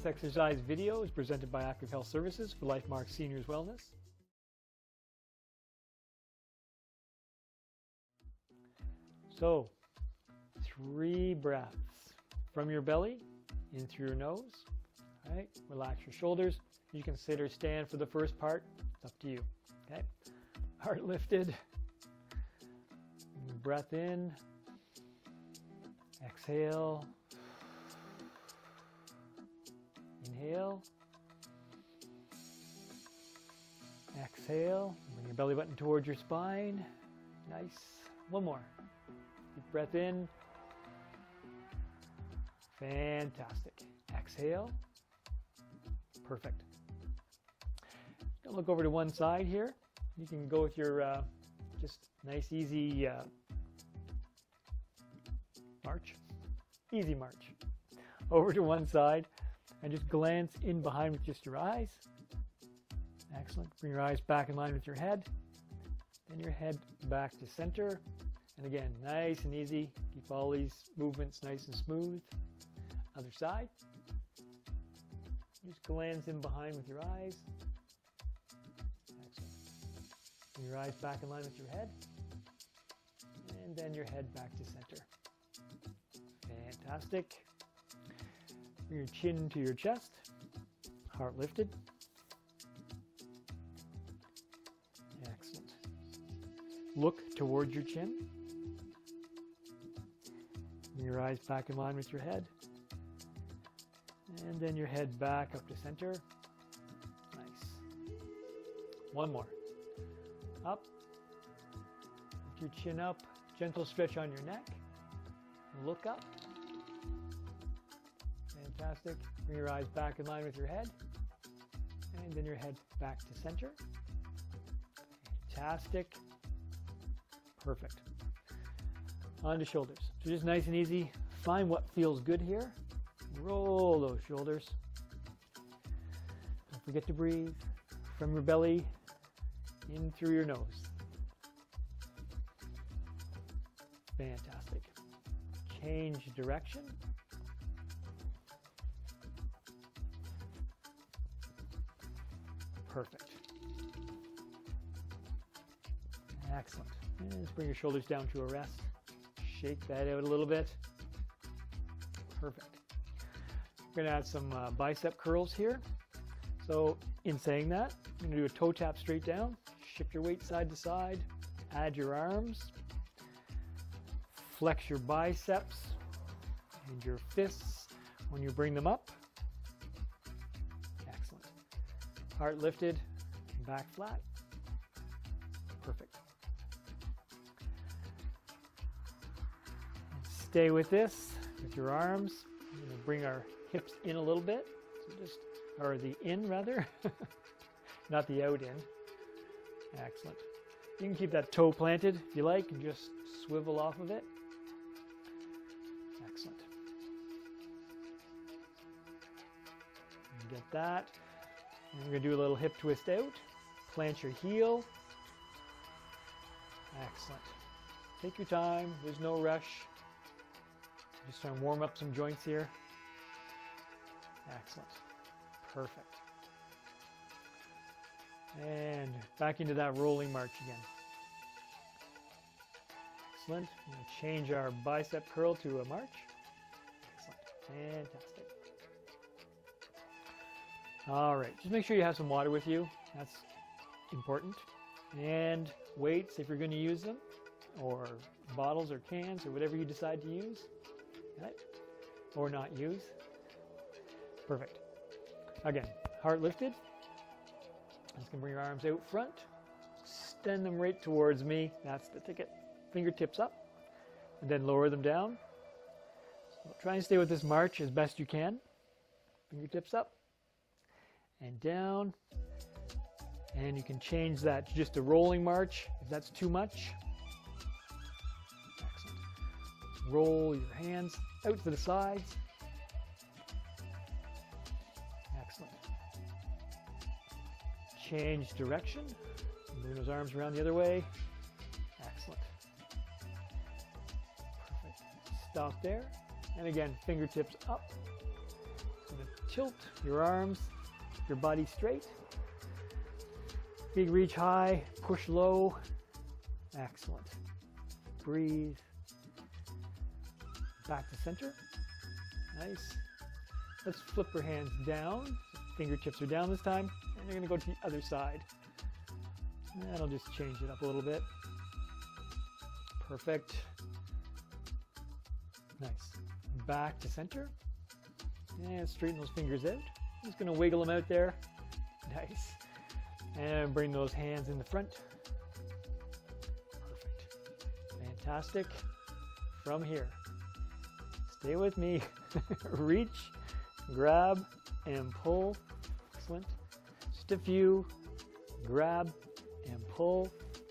This exercise video is presented by Active Health Services for LifeMark Seniors Wellness. So, 3 breaths from your belly, in through your nose. All right, relax your shoulders. You can sit or stand for the first part. It's up to you. Okay, heart lifted. Breath in. Exhale. Inhale. Exhale. Bring your belly button towards your spine. Nice. One more. Deep breath in. Fantastic. Exhale. Perfect. Gonna look over to one side here. You can go with your just nice, easy march. Easy march. Over to one side and just glance in behind with just your eyes. Excellent. Bring your eyes back in line with your head. Then your head back to center. And again, nice and easy. Keep all these movements nice and smooth. Other side. Just glance in behind with your eyes. Excellent. Bring your eyes back in line with your head. And then your head back to center. Fantastic. Bring your chin to your chest. Heart lifted. Excellent. Look towards your chin. Bring your eyes back in line with your head. And then your head back up to center. Nice. One more. Up. Lift your chin up. Gentle stretch on your neck. Look up. Fantastic. Bring your eyes back in line with your head. And then your head back to center. Fantastic. Perfect. On to shoulders. So just nice and easy. Find what feels good here. Roll those shoulders. Don't forget to breathe from your belly in through your nose. Fantastic. Change direction. Perfect. Excellent. And just bring your shoulders down to a rest. Shake that out a little bit. Perfect. We're going to add some bicep curls here. So in saying that, I'm going to do a toe tap straight down. Shift your weight side to side. Add your arms. Flex your biceps and your fists when you bring them up. Excellent. Heart lifted, back flat. Perfect. And stay with this, with your arms. We're going to bring our hips in a little bit. So just, or the in rather, not the out in. Excellent. You can keep that toe planted if you like and just swivel off of it. Excellent. Get that. And we're going to do a little hip twist out. Plant your heel. Excellent. Take your time. There's no rush. Just trying to warm up some joints here. Excellent. Perfect. And back into that rolling march again. Excellent. We're going to change our bicep curl to a march. Excellent. Fantastic. All right. Just make sure you have some water with you. That's important. And weights if you're going to use them, or bottles or cans or whatever you decide to use. Right? Or not use. Perfect. Again, heart lifted. Just going to bring your arms out front. Extend them right towards me. That's the ticket. Fingertips up. And then lower them down. So try and stay with this march as best you can. Fingertips up. And down. And you can change that to just a rolling march if that's too much. Excellent. Roll your hands out to the sides. Excellent. Change direction. Bring those arms around the other way. Excellent. Perfect. Stop there. And again, fingertips up. I'm going to Tilt your arms, your body straight. Big reach high, push low. Excellent. Breathe. Back to center. Nice. Let's flip our hands down. Fingertips are down this time, and you're going to go to the other side. That'll just change it up a little bit. Perfect. Nice. Back to center. And straighten those fingers out. Just going to wiggle them out there. Nice. And bring those hands in the front. Perfect. Fantastic. From here, stay with me. Reach, grab, and pull. Excellent. Just a few. Grab and pull.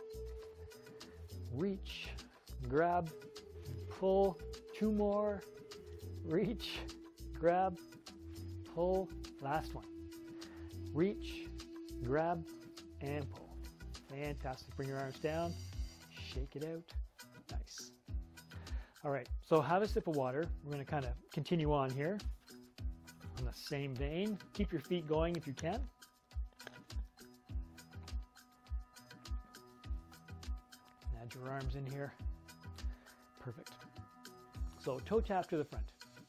Reach, grab, and pull. Two more. Reach, grab, pull. Last one. Reach, grab, and pull. Fantastic. Bring your arms down. Shake it out. Nice. All right, so have a sip of water. We're going to kind of continue on here on the same vein. Keep your feet going if you can. Add your arms in here. Perfect. So toe tap to the front.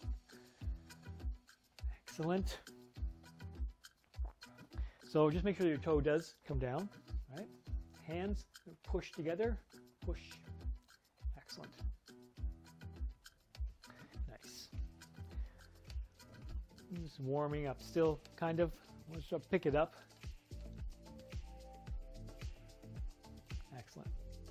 Excellent. So just make sure your toe does come down, right? Hands push together, push. Excellent. Nice. Just warming up, still kind of. Let's pick it up. Excellent.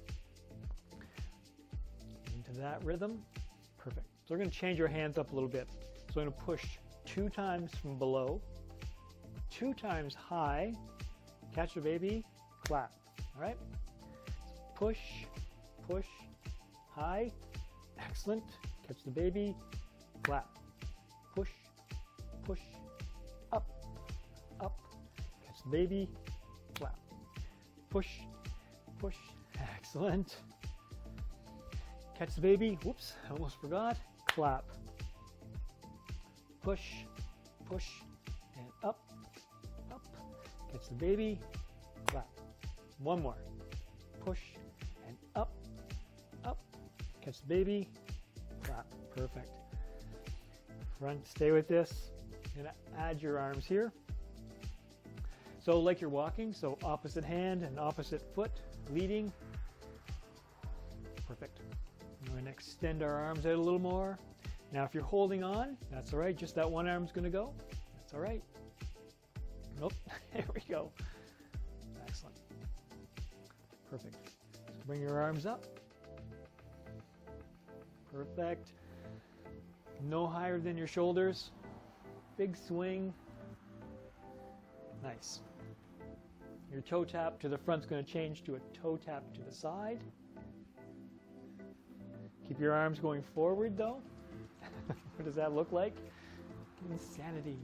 Into that rhythm. Perfect. So we're going to change our hands up a little bit. So I'm going to push 2 times from below, 2 times high, catch the baby, clap. All right? Push, push, high, excellent. Catch the baby, clap. Push, push, up, up. Catch the baby, clap. Push, push, excellent. Catch the baby, whoops, I almost forgot. Clap. Push, push, and up, up. Catch the baby, clap. One more. Push and up, up. Catch the baby, clap. Perfect. Front, stay with this. You're gonna add your arms here. So like you're walking, so opposite hand and opposite foot, leading. Perfect. We're gonna extend our arms out a little more. Now if you're holding on, that's all right. Just that one arm's gonna go. That's all right. Nope, there we go. Excellent. Perfect. So bring your arms up. Perfect. No higher than your shoulders. Big swing. Nice. Your toe tap to the front's going to change to a toe tap to the side. Keep your arms going forward though. What does that look like? Insanity.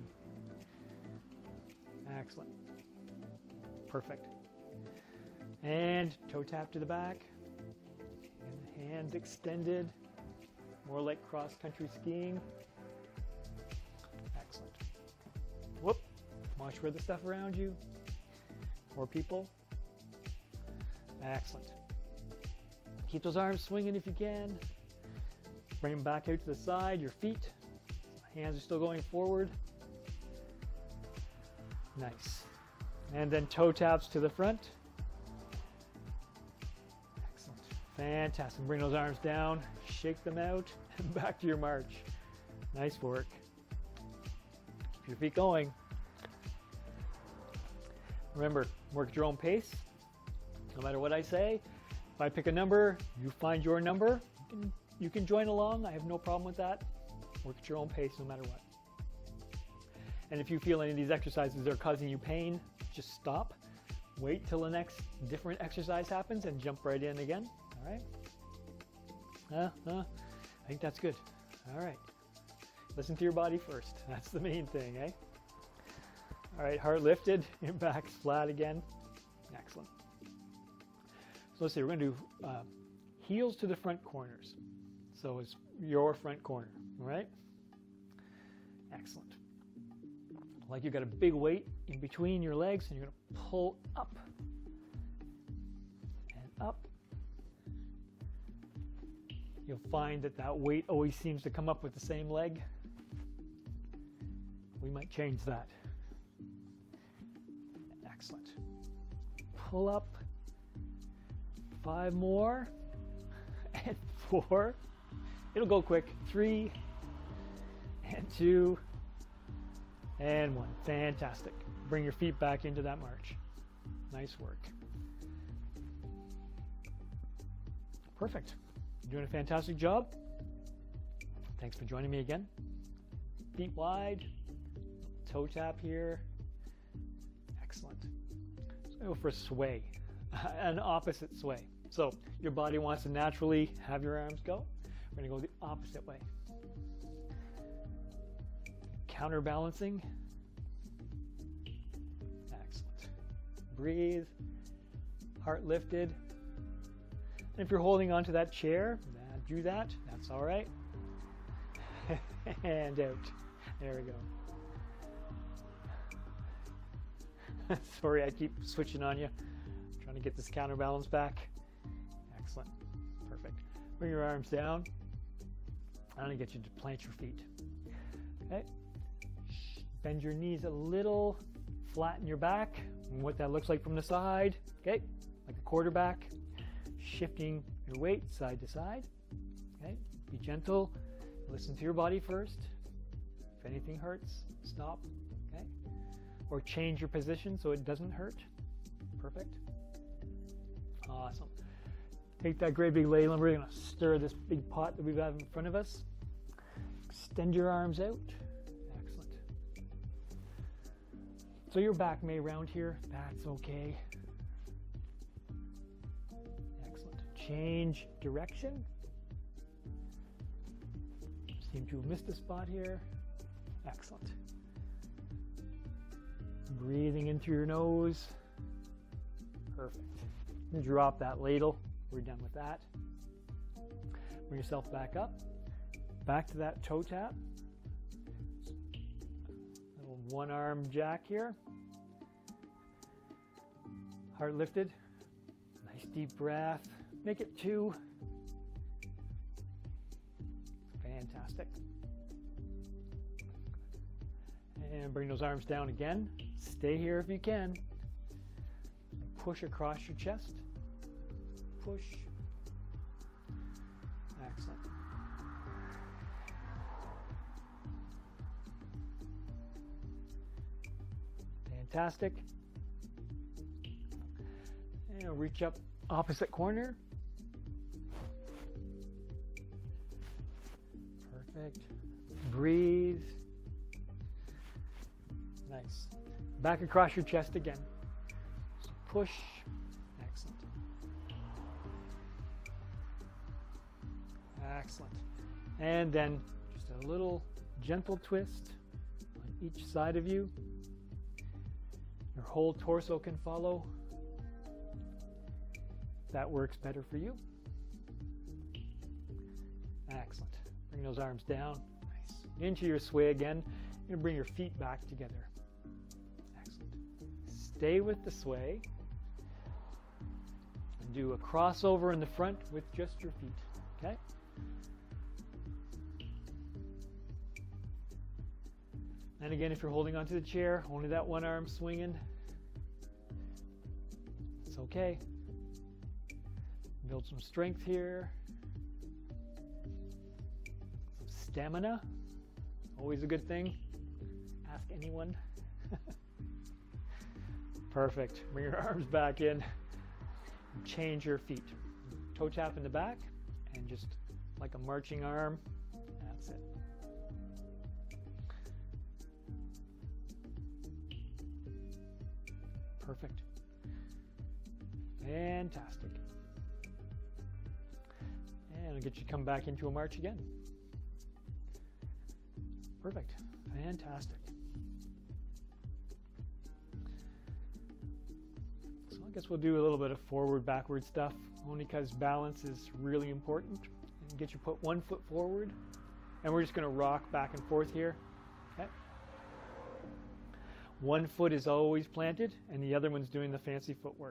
Excellent. Perfect. And toe tap to the back. And hands extended. More like cross-country skiing. Excellent. Whoop. Watch for the stuff around you. More people. Excellent. Keep those arms swinging if you can. Bring them back out to the side, your feet. Hands are still going forward. Nice. And then toe taps to the front. Excellent. Fantastic. Bring those arms down, shake them out, and back to your march. Nice work. Keep your feet going. Remember, work at your own pace. No matter what I say, if I pick a number, you find your number. You can join along. I have no problem with that. Work at your own pace no matter what. And if you feel any of these exercises are causing you pain, just stop. Wait till the next different exercise happens and jump right in again. All right? I think that's good. All right. Listen to your body first. That's the main thing, eh? All right, heart lifted, your back's flat again. Excellent. So let's see, we're going to do heels to the front corners. So it's your front corner, all right? Excellent. like you've got a big weight in between your legs, and you're going to pull up and up. You'll find that that weight always seems to come up with the same leg. We might change that. Excellent. Pull up. 5 more. And 4. It'll go quick. 3 and 2 and 1. Fantastic. Bring your feet back into that march. Nice work. Perfect. You're doing a fantastic job. Thanks for joining me again. Feet wide. Toe tap here. Excellent. Let's go for a sway, an opposite sway. So your body wants to naturally have your arms go. We're going to go the opposite way. Counterbalancing. Excellent. Breathe. Heart lifted. And if you're holding onto that chair, do that. That's all right. And out. There we go. Sorry, I keep switching on you. Trying to get this counterbalance back. Excellent. Perfect. Bring your arms down. I'm going to get you to plant your feet. Okay. Bend your knees a little. Flatten your back. And what that looks like from the side. Okay. Like a quarterback. Shifting your weight side to side. Okay. Be gentle. Listen to your body first. If anything hurts, stop. Okay. Or change your position so it doesn't hurt. Perfect. Awesome. Take that great big ladle. We're going to stir this big pot that we've got in front of us. Extend your arms out. Excellent. So your back may round here. That's okay. Excellent. Change direction. Seem to have missed a spot here. Excellent. Breathing in through your nose. Perfect. And drop that ladle. We're done with that. Bring yourself back up. Back to that toe tap. Little one arm jack here. Heart lifted. Nice deep breath. Make it 2. Fantastic. And bring those arms down again. Stay here if you can. Push across your chest. Push. Excellent. Fantastic. And reach up opposite corner. Perfect. Breathe. Nice. Back across your chest again. So push. Excellent. Excellent. And then just a little gentle twist on each side of you. Your whole torso can follow. That works better for you. Excellent. Bring those arms down. Nice. Into your sway again. You're going to bring your feet back together. Excellent. Stay with the sway. And do a crossover in the front with just your feet. Okay? And again, if you're holding onto the chair, only that one arm swinging. It's okay. Build some strength here. Some stamina. Always a good thing. Ask anyone. Perfect. Bring your arms back in. Change your feet. Toe tap in the back and just like a marching arm. That's it. Perfect. Fantastic. And I'll get you to come back into a march again. Perfect. Fantastic. So I guess we'll do a little bit of forward, backward stuff, only because balance is really important. And get you put one foot forward, and we're just going to rock back and forth here. Okay. One foot is always planted and the other one's doing the fancy footwork.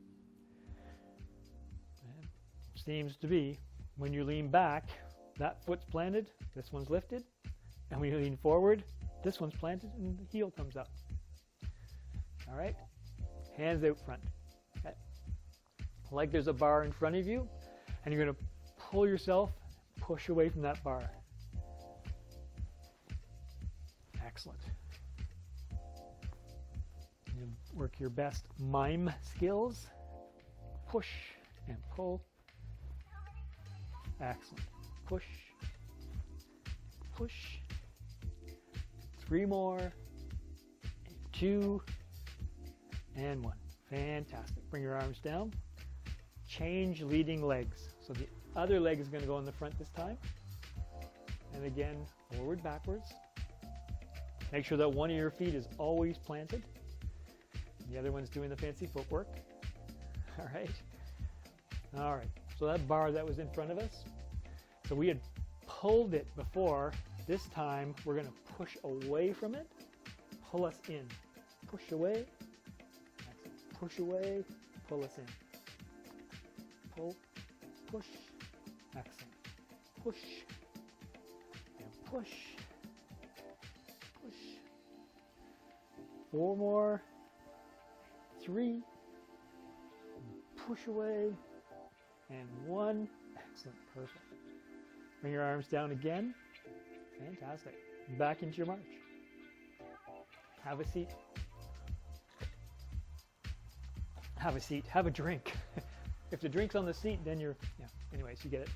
And seems to be when you lean back, that foot's planted, this one's lifted, and when you lean forward, this one's planted and the heel comes up. All right, hands out front. Okay. Like there's a bar in front of you, and you're going to pull yourself, push away from that bar. Excellent. You work your best mime skills. Push and pull. Excellent. Push. Push. 3 more. 2. And 1. Fantastic. Bring your arms down. Change leading legs. So the other leg is going to go in the front this time. And again, forward, backwards. Make sure that one of your feet is always planted. The other one's doing the fancy footwork. All right. All right. So that bar that was in front of us, so we had pulled it before. This time we're going to push away from it, pull us in. Push away. Excellent. Push away, pull us in. Pull, push. Excellent. Push and push. Push. 4 more. 3. Push away. And 1. Excellent. Perfect. Bring your arms down again. Fantastic. Back into your march. Have a seat. Have a seat. Have a drink. If the drink's on the seat, then you're, yeah. Anyways, you get it.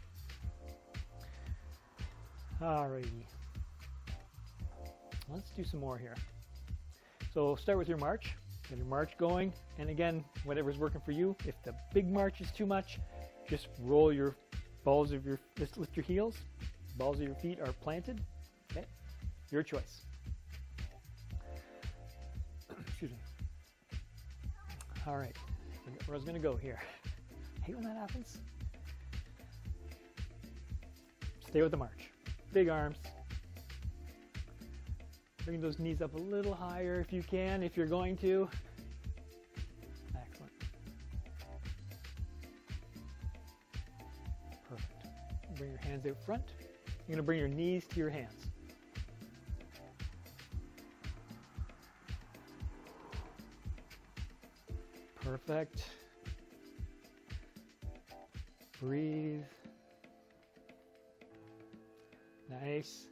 Alrighty. Let's do some more here. So start with your march. Get your march going. And again, whatever's working for you. If the big march is too much, just roll your balls of your, just lift your heels. Balls of your feet are planted. Okay, your choice. Excuse me. All right, where I was going to go here. I hate when that happens. Stay with the march. Big arms. Bring those knees up a little higher if you can, if you're going to. Excellent. Perfect. Bring your hands out front. You're going to bring your knees to your hands. Perfect. Breathe. Nice.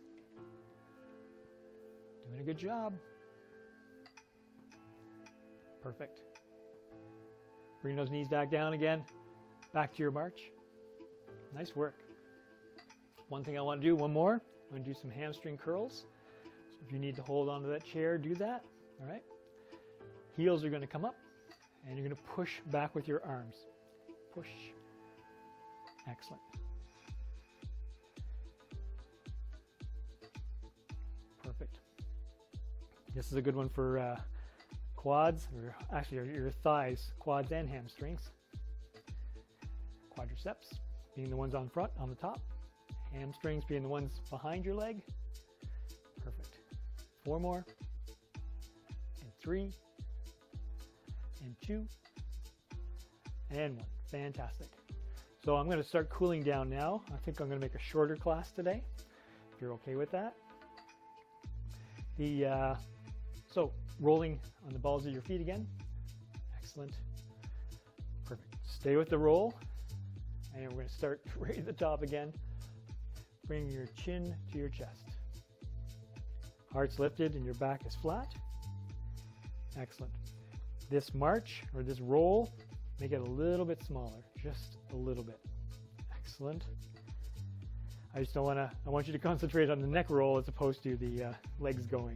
Doing a good job. Perfect. Bring those knees back down again. Back to your march. Nice work. One thing I want to do, one more. I'm going to do some hamstring curls. So if you need to hold onto that chair, do that. All right. Heels are going to come up, and you're going to push back with your arms. Push. Excellent. Perfect. This is a good one for quads, or actually your thighs, quads and hamstrings. Quadriceps being the ones on front, on the top. Hamstrings being the ones behind your leg. Perfect. 4 more. And 3. And 2. And 1. Fantastic. So I'm going to start cooling down now. I think I'm going to make a shorter class today, if you're okay with that. So rolling on the balls of your feet again. Excellent. Perfect. Stay with the roll. And we're going to start right at the top again. Bring your chin to your chest. Heart's lifted and your back is flat. Excellent. This march, or this roll, make it a little bit smaller. Just a little bit. Excellent. I just don't want to, I want you to concentrate on the neck roll as opposed to the legs going.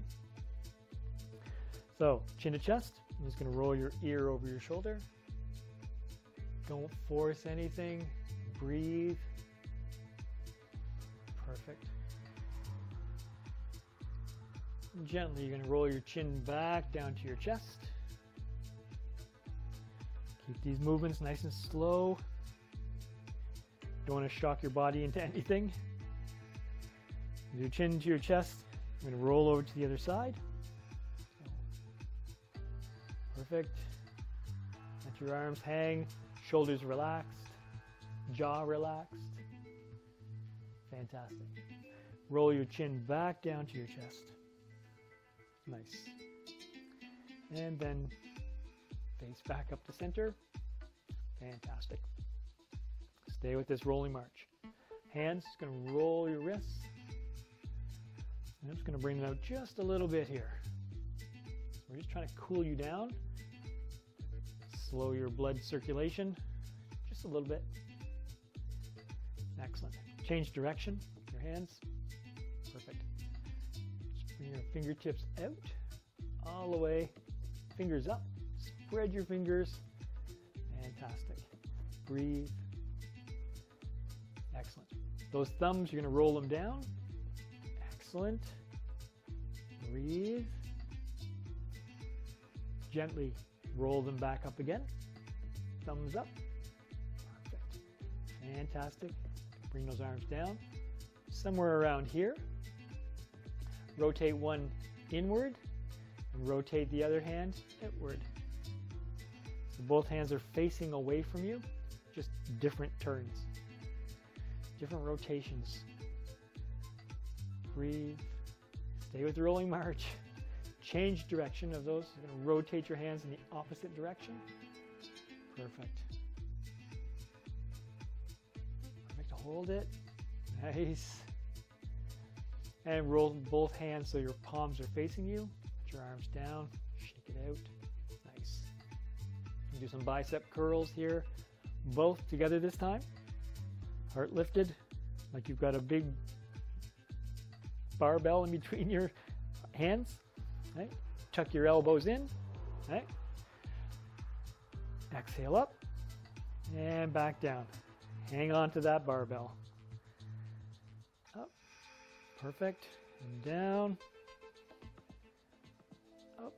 So, chin to chest. I'm just going to roll your ear over your shoulder. Don't force anything. Breathe. Perfect. And gently, you're going to roll your chin back down to your chest. Keep these movements nice and slow. Don't want to shock your body into anything. With your chin to your chest, I'm going to roll over to the other side. Perfect. Let your arms hang, shoulders relaxed, jaw relaxed. Fantastic. Roll your chin back down to your chest. Nice. And then face back up to center. Fantastic. Stay with this rolling march. Hands, just going to roll your wrists. I'm just going to bring them out just a little bit here. We're just trying to cool you down. Slow your blood circulation just a little bit. Excellent. Change direction, your hands. Perfect. Just bring your fingertips out, all the way. Fingers up. Spread your fingers. Fantastic. Breathe. Excellent. Those thumbs, you're going to roll them down. Excellent. Breathe. Gently roll them back up again. Thumbs up. Perfect. Fantastic. Bring those arms down. Somewhere around here. Rotate one inward and rotate the other hand outward. So both hands are facing away from you, just different turns, different rotations. Breathe. Stay with the rolling march. Change direction of those. You're going to rotate your hands in the opposite direction. Perfect. Perfect. Hold it. Nice. And roll both hands so your palms are facing you. Put your arms down. Shake it out. Nice. You do some bicep curls here. Both together this time. Heart lifted. Like you've got a big barbell in between your hands. Right? Tuck your elbows in. Right? Exhale up and back down. Hang on to that barbell. Up. Perfect. And down. Up.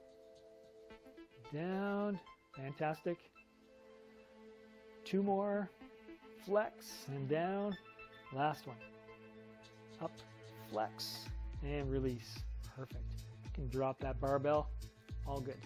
Down. Fantastic. Two more. Flex and down. Last one. Up. Flex and release. Perfect. You can drop that barbell. All good.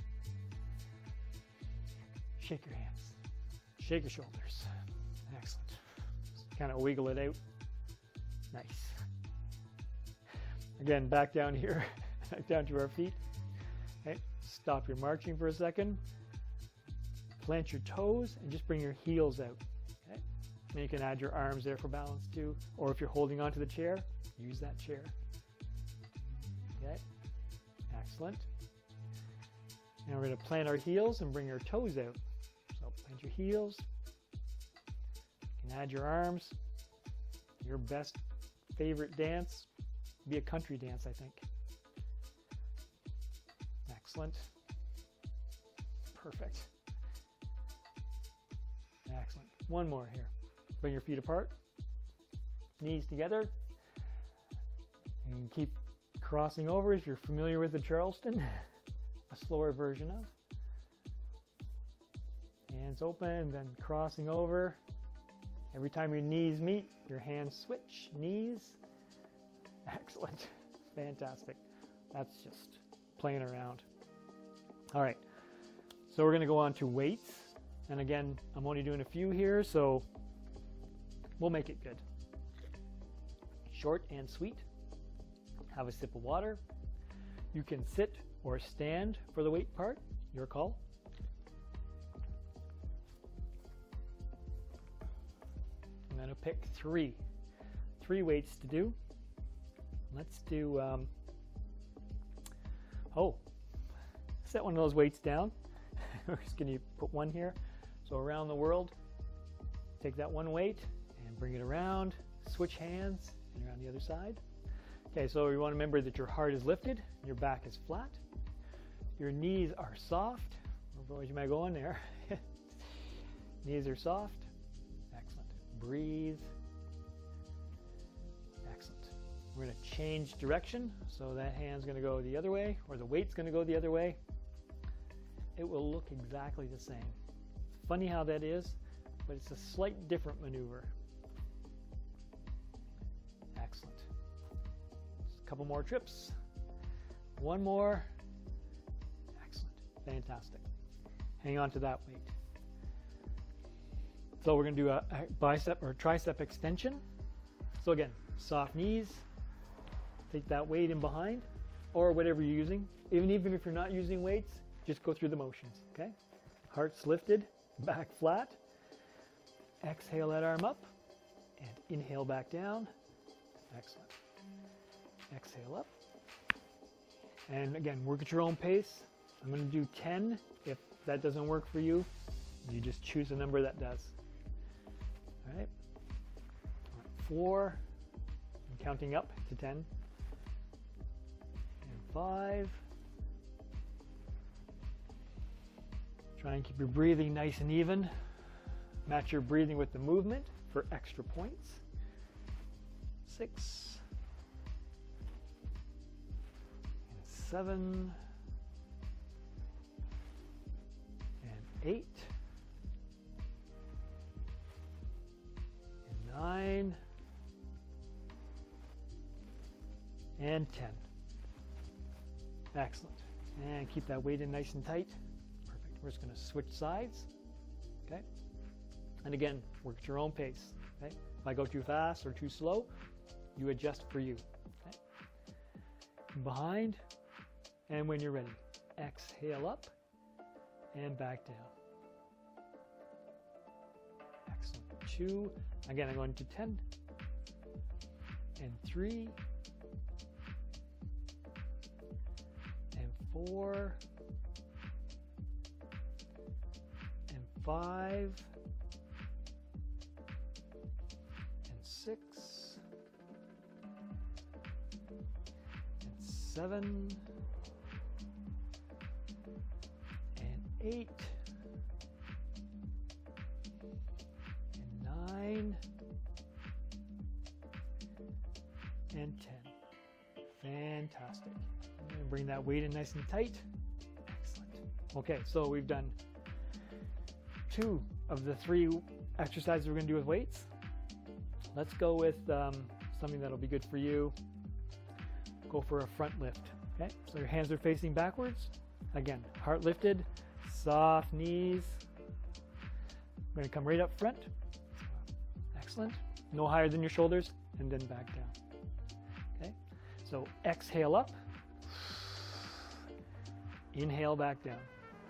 Shake your hands. Shake your shoulders. Excellent. Just kind of wiggle it out. Nice. Again, back down here. Back down to our feet. Okay. Stop your marching for a second. Plant your toes and just bring your heels out. Okay. And you can add your arms there for balance too. Or if you're holding onto the chair, use that chair. Okay. Excellent. Now we're going to plant our heels and bring our toes out. So plant your heels. You can add your arms. Your best favorite dance would be a country dance, I think. Excellent. Perfect. Excellent. One more here. Bring your feet apart. Knees together. And keep crossing over if you're familiar with the Charleston. A slower version of. Hands open, then crossing over. Every time your knees meet, your hands switch. Knees. Excellent. Fantastic. That's just playing around. All right. So we're going to go on to weights. And again, I'm only doing a few here, so we'll make it good. Short and sweet. Have a sip of water. You can sit or stand for the weight part. Your call. I'm going to pick three weights to do. Let's do, set one of those weights down. We're just going to put one here. So around the world, take that one weight and bring it around. Switch hands and you're on the other side. Okay, so you want to remember that your heart is lifted, your back is flat, your knees are soft. Where you might go in there. Knees are soft. Excellent. Breathe. Excellent. We're going to change direction. So that hand's going to go the other way, or the weight's going to go the other way. It will look exactly the same. It's funny how that is, but it's a slight different maneuver. Excellent. Just a couple more trips. One more. Excellent. Fantastic. Hang on to that weight. So we're going to do a bicep or tricep extension. So again, soft knees. Take that weight in behind or whatever you're using. Even if you're not using weights, just go through the motions, okay? Heart's lifted, back flat. Exhale that arm up and inhale back down. Excellent. Exhale up. And again, work at your own pace. I'm going to do 10. If that doesn't work for you, you just choose a number that does. All right. 4. I'm counting up to 10. And 5. Try and keep your breathing nice and even. Match your breathing with the movement for extra points. 6. And 7. And 8. And 9. And 10. Excellent. And keep that weight in nice and tight. Perfect. We're just going to switch sides. Okay. And again, work at your own pace. Okay. If I go too fast or too slow, you adjust for you. Okay. Behind, and when you're ready, exhale up and back down. Excellent. 2. Again, I'm going to 10. And 3. And 4. And 5. And 6. And 7. And 8. And 9. And 10. Fantastic. I'm going to bring that weight in nice and tight. Excellent. Okay, so we've done 2 of the 3 exercises we're going to do with weights. Let's go with something that'll be good for you. Go for a front lift. Okay, so your hands are facing backwards. Again, heart lifted, soft knees. I'm going to come right up front. Excellent. No higher than your shoulders, and then back down. Okay, so exhale up. Inhale back down.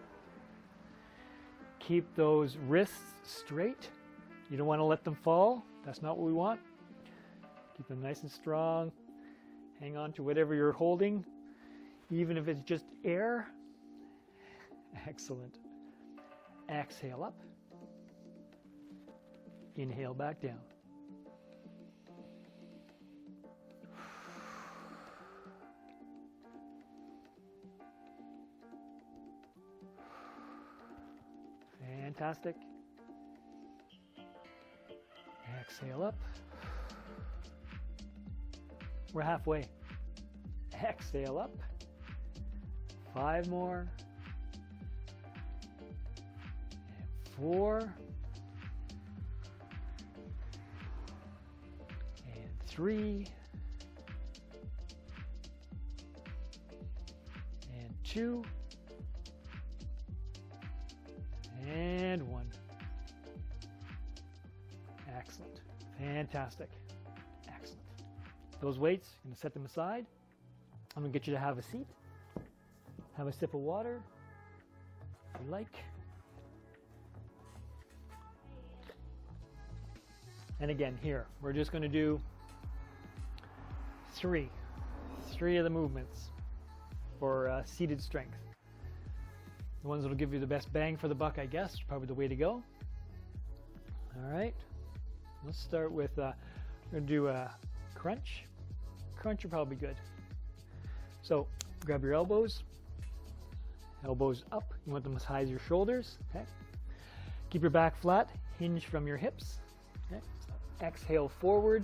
Keep those wrists straight. You don't want to let them fall. That's not what we want. Keep them nice and strong. Hang on to whatever you're holding, even if it's just air. Excellent. Exhale up. Inhale back down. Fantastic. Exhale up. We're halfway. Exhale up. 5 more. And 4. And 3. And 2. And 1. Excellent. Fantastic. Excellent. Those weights, I'm going to set them aside. I'm going to get you to have a seat. Have a sip of water, if you like. And again, here, we're just going to do 3 of the movements for seated strength. The ones that will give you the best bang for the buck, I guess, is probably the way to go. All right. Let's start with, we're going to do a crunch. Crunch are probably good. So grab your elbows up. You want them as high as your shoulders. Okay. Keep your back flat. Hinge from your hips. Okay. So exhale forward.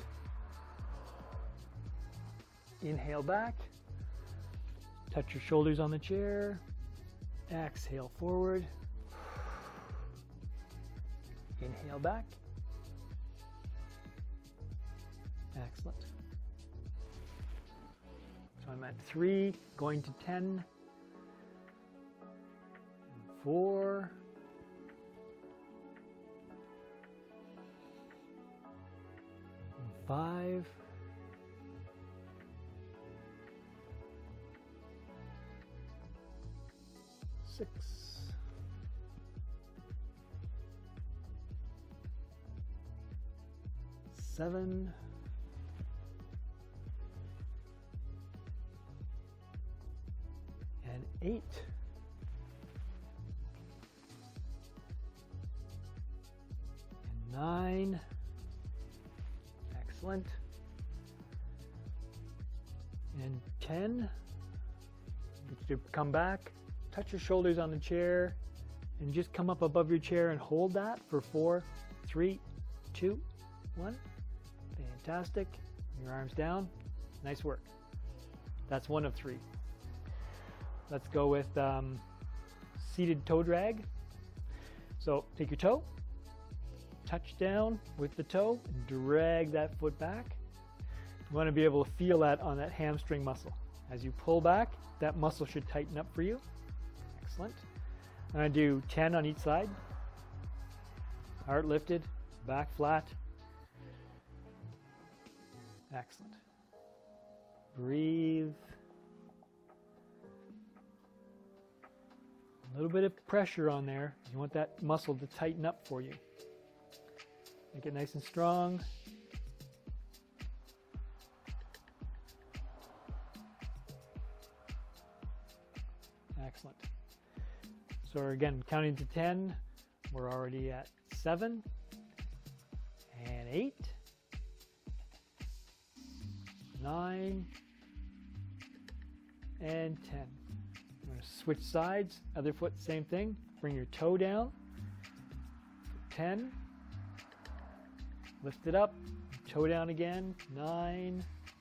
Inhale back. Touch your shoulders on the chair. Exhale forward. Inhale back. Excellent. So I'm at 3, going to 10. 4, 5, 6, 7, 8, and 9. Excellent. And 10. Get you to come back, touch your shoulders on the chair, and just come up above your chair and hold that for 4, 3, 2, 1. Fantastic. Your arms down. Nice work. That's 1 of 3. Let's go with seated toe drag. So take your toe, touch down with the toe, and drag that foot back. You want to be able to feel that on that hamstring muscle. As you pull back, that muscle should tighten up for you. Excellent. I'm going to do 10 on each side. Heart lifted, back flat. Excellent. Breathe. A little bit of pressure on there. You want that muscle to tighten up for you. Make it nice and strong. Excellent. So again, counting to 10, we're already at 7 and 8, 9, and 10. I'm going to switch sides. Other foot, same thing. Bring your toe down. 10. Lift it up. Toe down again. 9,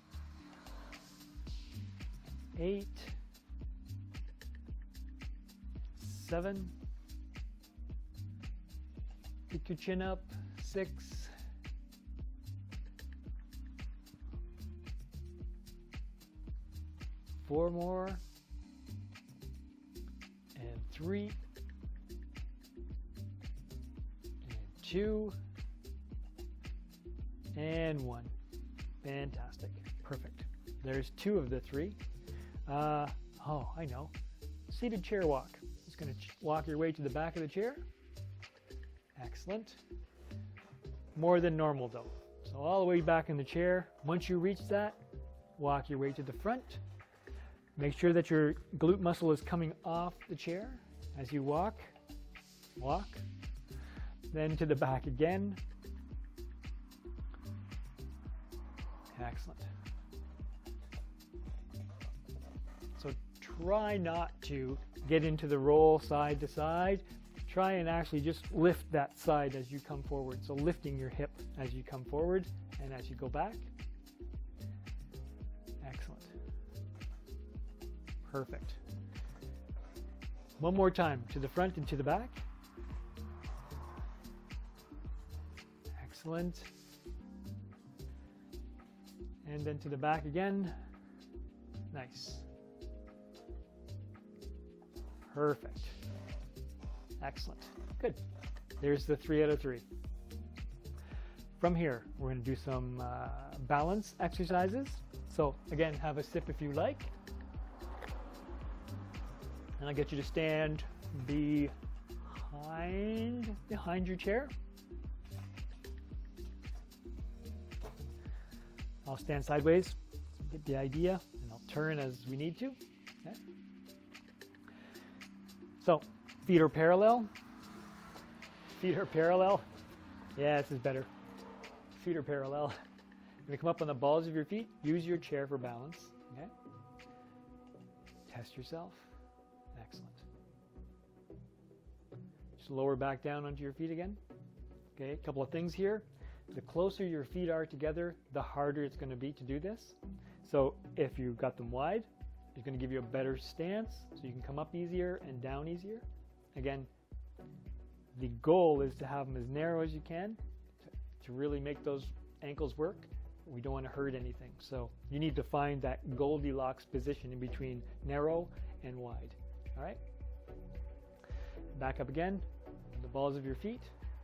8, 7. Pick your chin up. 6. 4 more. 3, and 2, and 1. Fantastic. Perfect. There's 2 of the 3. Oh, I know. Seated chair walk. Just going to walk your way to the back of the chair. Excellent. More than normal though. So all the way back in the chair. Once you reach that, walk your way to the front. Make sure that your glute muscle is coming off the chair as you walk, then to the back again. Excellent. So try not to get into the roll side to side. Try and actually just lift that side as you come forward. So lifting your hip as you come forward and as you go back. Excellent. Perfect. One more time, to the front and to the back. Excellent. And then to the back again. Nice. Perfect. Excellent. Good. There's the 3 out of 3. From here, we're going to do some balance exercises. So again, have a sip if you like. And I'll get you to stand behind your chair. I'll stand sideways, so get the idea, and I'll turn as we need to. Okay. So, feet are parallel. Feet are parallel. Yeah, this is better. Feet are parallel. You're going to come up on the balls of your feet. Use your chair for balance. Okay. Test yourself. Excellent. Just lower back down onto your feet again. Okay, a couple of things here. The closer your feet are together, the harder it's going to be to do this. So if you've got them wide, it's going to give you a better stance so you can come up easier and down easier. Again, the goal is to have them as narrow as you can to really make those ankles work. We don't want to hurt anything. So you need to find that Goldilocks position in between narrow and wide. All right? Back up again, on the balls of your feet.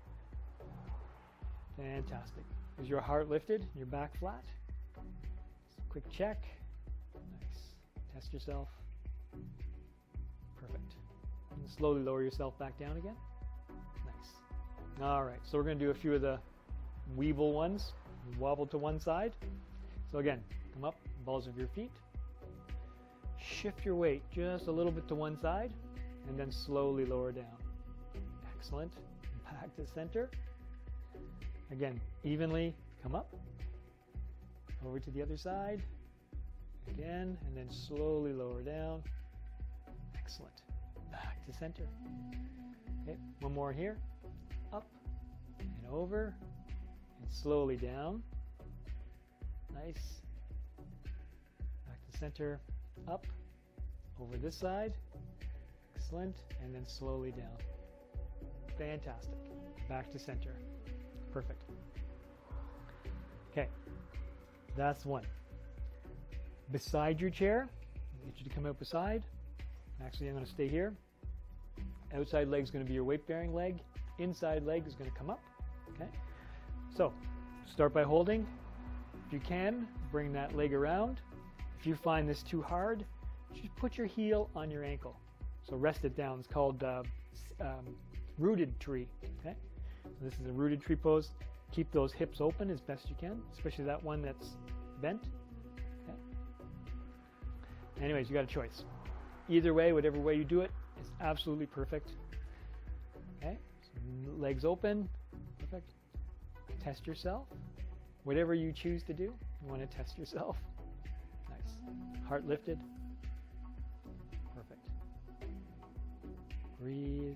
Fantastic. Is your heart lifted? Your back flat? Quick check. Nice. Test yourself. Perfect. And slowly lower yourself back down again. Nice. All right, so we're going to do a few of the Weeble ones. Wobble to one side. So again, come up, balls of your feet. Shift your weight just a little bit to one side, and then slowly lower down. Excellent. Back to center. Again, evenly come up, over to the other side, again, and then slowly lower down. Excellent. Back to center. Okay, one more here. Up and over, and slowly down. Nice. Back to center, up, over this side. Excellent, and then slowly down. Fantastic. Back to center. Perfect. Okay, that's one. Beside your chair, I'll get you to come out beside. Actually, I'm going to stay here. Outside leg is going to be your weight-bearing leg. Inside leg is going to come up. Okay. So, start by holding. If you can, bring that leg around. If you find this too hard, just put your heel on your ankle. So rest it down. It's called rooted tree. Okay. So this is a rooted tree pose. Keep those hips open as best you can, especially that one that's bent. Okay. Anyways, you got a choice. Either way, whatever way you do it, it's absolutely perfect. Okay. So legs open. Perfect. Test yourself. Whatever you choose to do, you want to test yourself. Nice. Heart lifted. Perfect. Breathe.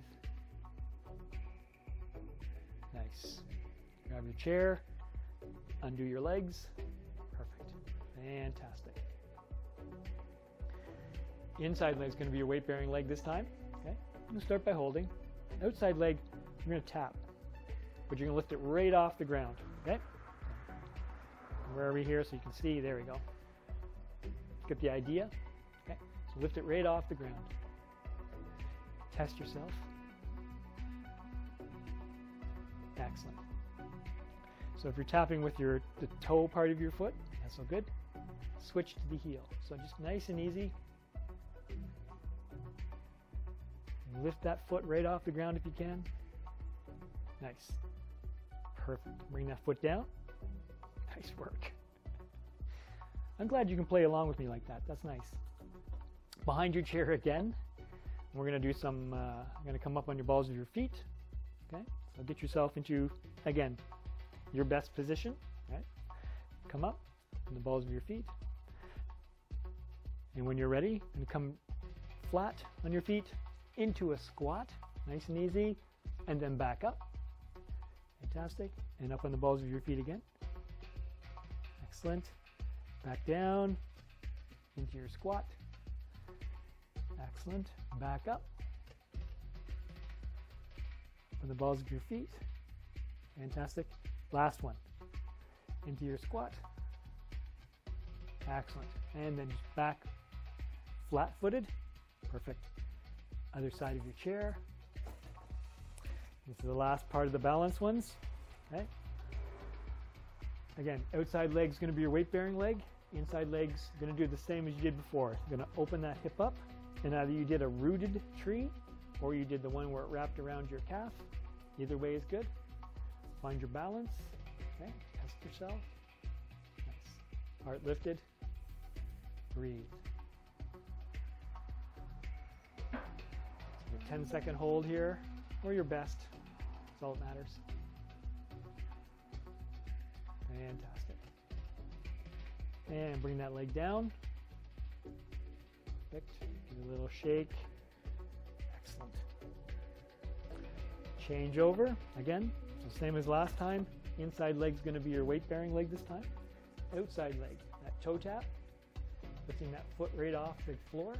Nice. Grab your chair. Undo your legs. Perfect. Fantastic. Inside leg is going to be your weight-bearing leg this time. Okay. I'm going to start by holding. Outside leg, you're going to tap, but you're going to lift it right off the ground. Okay. Where are we here so you can see? There we go. Get the idea? Okay. So lift it right off the ground. Test yourself. Excellent. So if you're tapping with the toe part of your foot, that's all good. Switch to the heel. So just nice and easy. Lift that foot right off the ground if you can. Nice. Perfect. Bring that foot down. Nice work. I'm glad you can play along with me like that. That's nice. Behind your chair again. We're going to do some, I'm going to come up on your balls of your feet. Okay. So get yourself into, again, your best position. Right. Come up on the balls of your feet. And when you're ready, you come flat on your feet into a squat. Nice and easy. And then back up. Fantastic. And up on the balls of your feet again. Excellent. Back down into your squat. Excellent. Back up on the balls of your feet. Fantastic. Last one. Into your squat. Excellent. And then just back flat-footed. Perfect. Other side of your chair. This is the last part of the balance ones. Okay. Again, outside leg is going to be your weight-bearing leg. Inside leg's going to do the same as you did before. You're going to open that hip up, and either you did a rooted tree, or you did the one where it wrapped around your calf. Either way is good. Find your balance. Okay. Test yourself. Nice. Heart lifted. Breathe. So your 10-second hold here, or your best. That's all that matters. Fantastic. And bring that leg down. Perfect. Give it a little shake. Excellent. Change over. Again, so same as last time. Inside leg is going to be your weight-bearing leg this time. Outside leg, that toe tap. Lifting that foot right off the floor.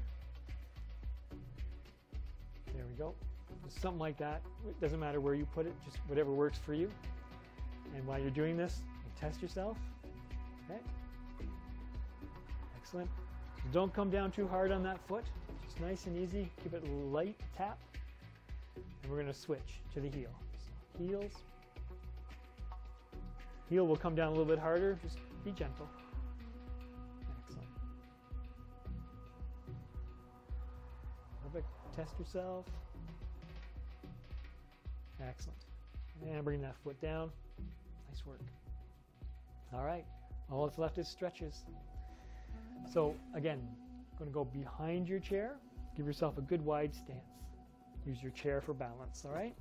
There we go. Just something like that. It doesn't matter where you put it, just whatever works for you. And while you're doing this, test yourself. Okay. Excellent. So don't come down too hard on that foot. Just nice and easy. Keep it light tap. And we're going to switch to the heel. So heels. Heel will come down a little bit harder. Just be gentle. Excellent. Perfect. Test yourself. Excellent. And bring that foot down. Nice work. All right. All that's left is stretches. So again, going to go behind your chair. Give yourself a good wide stance. Use your chair for balance, all right?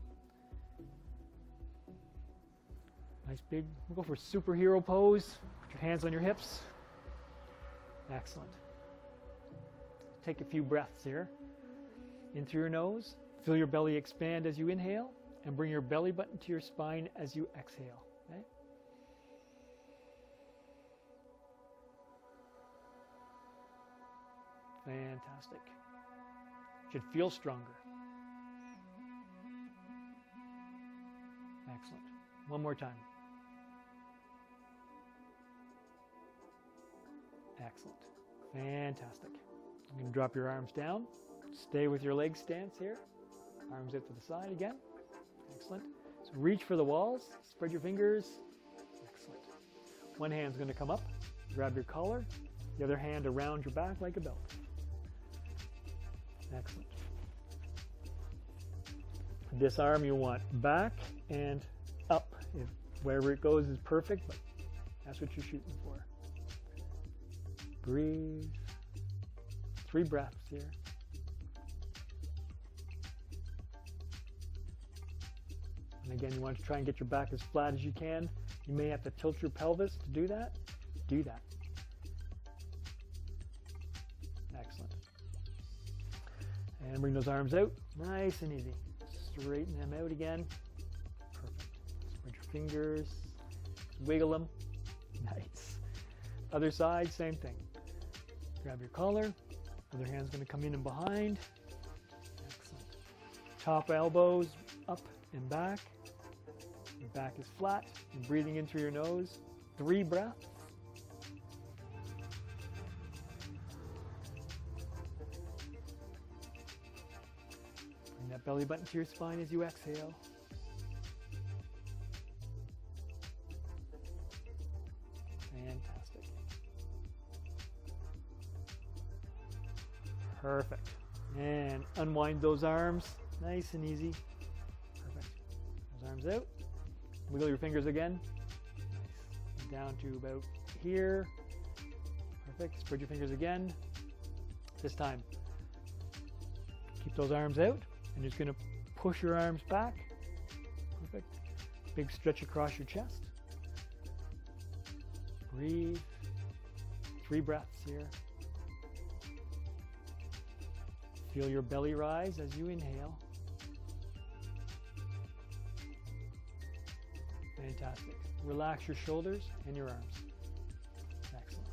Nice big, we'll go for superhero pose. Put your hands on your hips. Excellent. Take a few breaths here. In through your nose. Feel your belly expand as you inhale, and bring your belly button to your spine as you exhale, okay? Fantastic. Should feel stronger. Excellent. One more time. Excellent. Fantastic. I'm going to drop your arms down. Stay with your leg stance here. Arms out to the side again. Excellent. So reach for the walls. Spread your fingers. Excellent. One hand's going to come up. Grab your collar. The other hand around your back like a belt. Excellent. This arm you want back and up. If wherever it goes is perfect, but that's what you're shooting for. Breathe. 3 breaths here. And again, you want to try and get your back as flat as you can. You may have to tilt your pelvis to do that. Do that. Excellent. And bring those arms out. Nice and easy. Straighten them out again. Perfect. Spread your fingers. Wiggle them. Nice. Other side, same thing. Grab your collar. Other hand's going to come in and behind. Excellent. Top elbows up and back. Your back is flat. You're breathing in through your nose. 3 breaths. Bring that belly button to your spine as you exhale. Fantastic. Perfect. And unwind those arms. Nice and easy. Perfect. Those arms out. Wiggle your fingers again. Nice. Down to about here. Perfect. Spread your fingers again. This time, keep those arms out. And you're just going to push your arms back. Perfect. Big stretch across your chest. Breathe. 3 breaths here. Feel your belly rise as you inhale. Fantastic. Relax your shoulders and your arms. Excellent.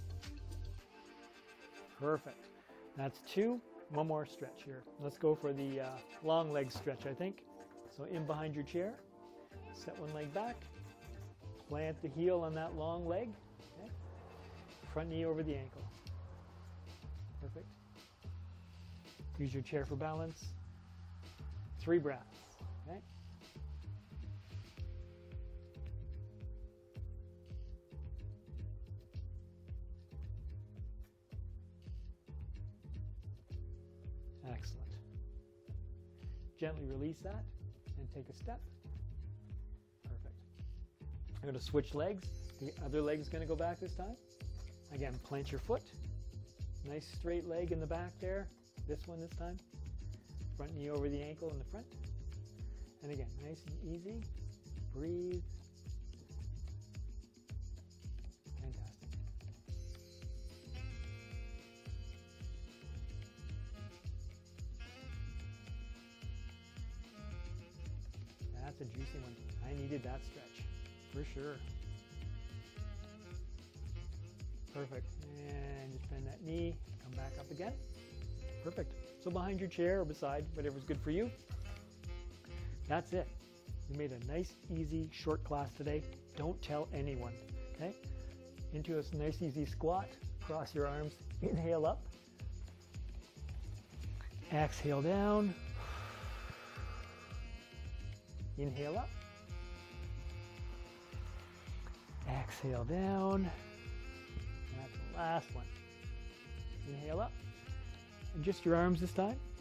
Perfect. That's 2. One more stretch here. Let's go for the long leg stretch, I think. So in behind your chair, set one leg back, plant the heel on that long leg, okay? Front knee over the ankle. Perfect. Use your chair for balance. 3 breaths, okay? Excellent. Gently release that and take a step. Perfect. I'm going to switch legs. The other leg is going to go back this time. Again, plant your foot. Nice straight leg in the back there. This one this time. Front knee over the ankle in the front. And again, nice and easy. Breathe. Fantastic. That's a juicy one. I needed that stretch, for sure. Perfect. And just bend that knee, come back up again. Perfect. So behind your chair or beside, whatever's good for you. That's it. We made a nice, easy, short class today. Don't tell anyone, okay? Into a nice, easy squat. Cross your arms. Inhale up. Exhale down. Inhale up. Exhale down. That's the last one. Inhale up. And just your arms this time.